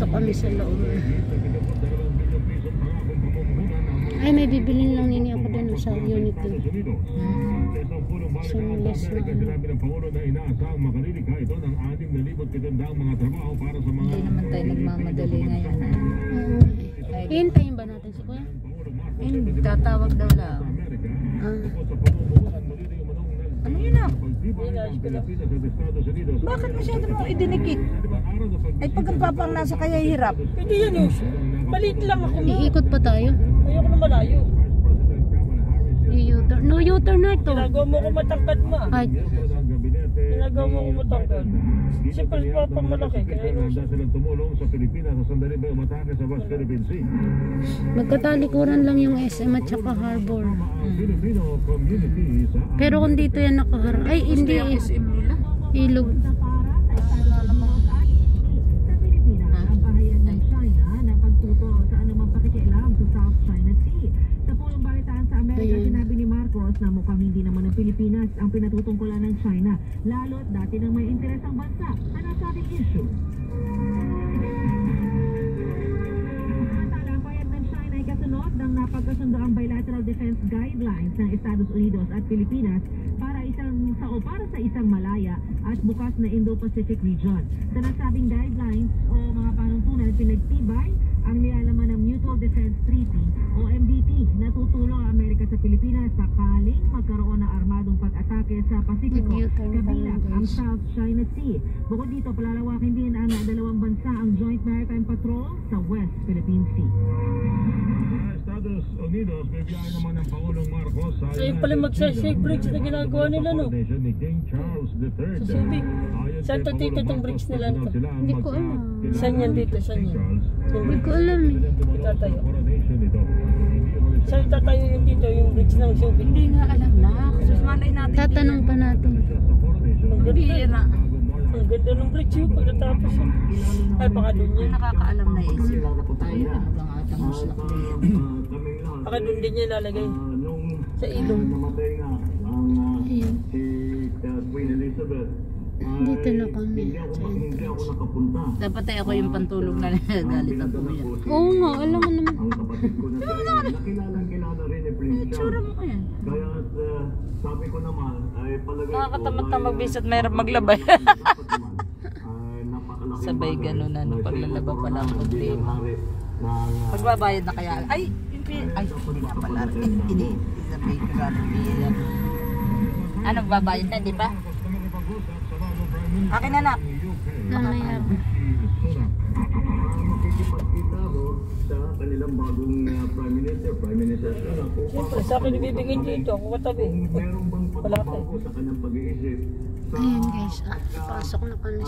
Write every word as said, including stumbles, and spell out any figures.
kami sa loob. Ay, may bibilin lang nini ako doon sa Unity. So, less na ano. Hindi naman tayo nagmamadali ngayon. Uh, Hintayin ba natin si Kuya? Hindi, tatawag daw lang. Ah. Ano yun ah? Bakit masyado mo idinikit? Ay pag ang papang nasa kaya hirap. Hindi yan eh. Maliit lang ako. Iikot pa tayo. Ayoko na malayo. I-U-turn. No U-turn na ito. Ginagawa mo ko matangkad ma. Ay. Ginagawa mo ko matangkad. Siyempre pa pang malaki. Magkatalikuran lang yung S M at saka Harbor. Pero kung dito yan nakaharap. Ay, hindi eh. Ilog. Sinabi ni Marcos na mukhang hindi naman ng Pilipinas ang pinatutungkulan ng China, lalo't dati nang may interes ang bansa sa nasabing issue. Samantala, ang payag ng China ay kasunod ng napagkasundo ang bilateral defense guidelines ng Estados Unidos at Pilipinas para isang sa o para sa isang malaya at bukas na Indo-Pacific region. Sa nasabing guidelines o mga panuntunan, pinagtibay ang nilalaman ng Mutual Defense Treaty o M D T na tutulong ang Amerika sa Pilipinas sakaling magkaroon ng armadong pag-atake sa Pasipiko, kabilang ang South China Sea. Bukod dito, palalawakin din ang dalawang bansa ang Joint Maritime Patrol sa West Philippine Sea. Estados Unidos, bibiyay naman ng Pangulong Marcos sa So yung pala magsa-shake bridge na ginagawa nila no? ni King Charles the third. Sa Subic. Saan to dito itong bridge nila nito? Hindi ko alam. Saan yan dito? Saan yan? Hindi ko alam eh. Itatayo. Saan itatayo yung dito? Yung bridge ng Subic? Hindi nga alam na. Sus, malay natin. Tatanong pa natin. Ang Hindi ganda. na. Ang ganda ng bridge yun pagkatapos yun. Ay baka doon Yung yan. nakakaalam na isip. Tayo ano bang atang muslak na yun. Baka doon din niya ilalagay. Sa ilong. Namatay na ang Ayun. si Queen Elizabeth. Dito na kami. Hindi ako nakapunta. Dapat ay ako yung pantulog na nagagalit ako yan. Oo nga, alam mo naman. Ang kapatid ko na siya, nakilala kilala rin ni Prince Charles. Itsura mo ko yan. Kaya uh, sabi ko naman ay palagay ko Nakakatamad na ay, magbisat, mahirap maglabay. dapat naman, ay napakalaking Sabay bagay ganun na, no, na paglalaba siya pa lang, yung problema. hari ng, uh, Magbabayad na kaya. Ay, yung pin- ay, hindi nga pala. Hindi. Sabi ko yan. Ah, nagbabayad na, di ba? Akin na na. Mamaya. makikipagkita ho sa kanilang bagong uh, Prime Minister, Prime Minister Sara, Siyempre sa akin ibibigay dito. Ako katabi. kung meron bang pagbabago sa kanyang pag-iisip sa Ayan guys, ah, pasok na kami.